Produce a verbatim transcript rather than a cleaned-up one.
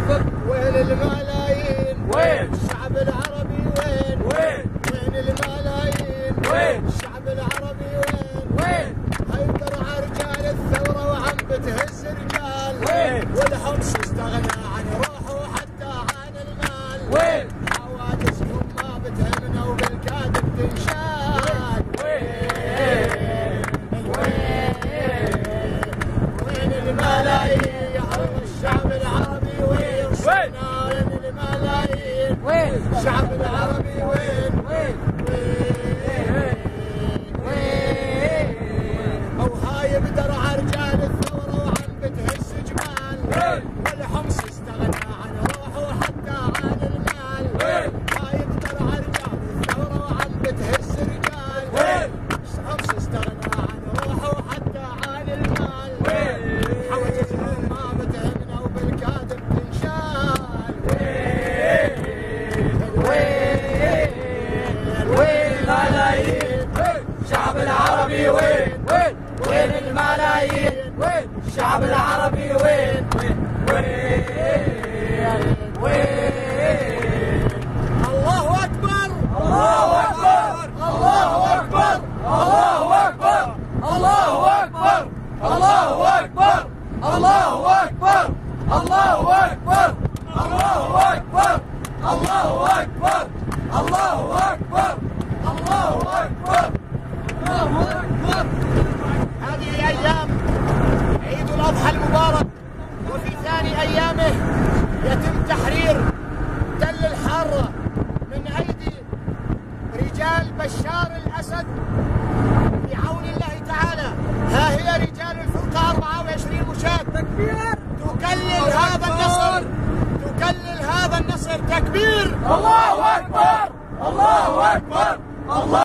وين الملايين؟ وين الشعب العربي وين؟ وين وين الملايين؟ وين الشعب العربي وين؟ وين هيدر رجال الثورة وعم بتهز رجال وين والحمص استغنى عن روحه حتى عن المال وين حوادثكم ما بتهمنا وبالكادب تنشال وين وين الملايين يا عم الشعب العربي وين؟ وين وين الملايين؟ وين الشعب العربي وين؟ وين او هاي بدرع رجال الثورة وعم بتهز جبال والحمص استغنى عن روحه حتى عن المال هاي بدرع رجال الثورة وعم بتهز رجال الحمص استغنى عن روحه حتى عن المال حوادثهم ما بتهمنا وبالكادب تنشال وين الملايين الشعب العربي وين وين وين الملايين وين الشعب العربي وين وين وين الله اكبر الله اكبر الله اكبر الله اكبر الله اكبر الله اكبر الله اكبر الله اكبر الله اكبر الله اكبر الله اكبر الله اكبر الله اكبر. هذه ايام عيد الاضحى المبارك وفي ثاني ايامه يتم تحرير تل الحاره من ايدي رجال بشار الاسد بعون الله تعالى. ها هي رجال الفرقه أربعة وعشرين مشاة تكبير تكلل هذا النصر تكلل هذا النصر تكبير. الله اكبر الله اكبر الله